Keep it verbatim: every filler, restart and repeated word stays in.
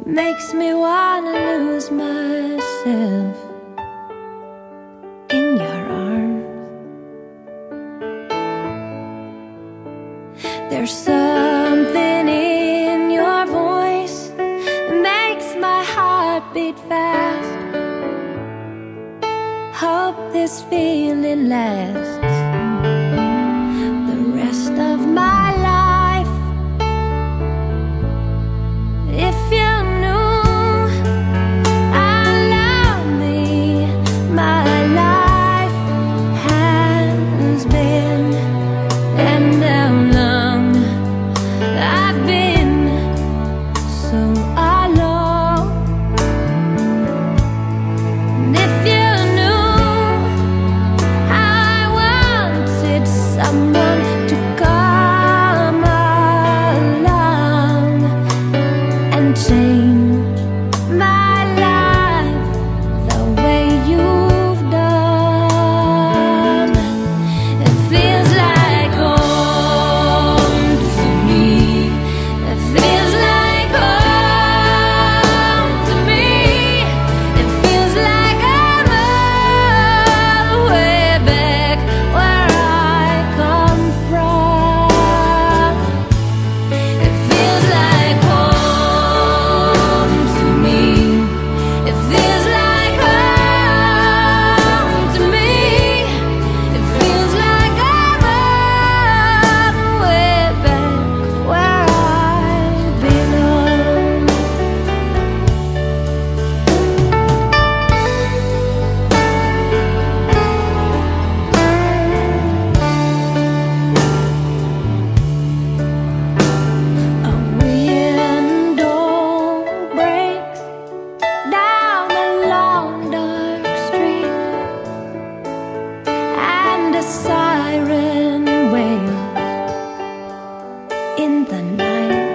makes me wanna lose myself in your arms. There's something in your voice that makes my heart beat fast. Hope this feeling lasts the rest of my life. If you knew how lonely my life has been, and how long I've been so alone. And if you knew how I wanted someone to come along and change my life the way you've done. It feels like home to me. It feels like home to me. It feels like I'm all the way back where I come from. It feels like home to me. It feels like home to me. It feels like I'm all the way back where I belong. A window breaks down a long dark street, and a siren wails in the night.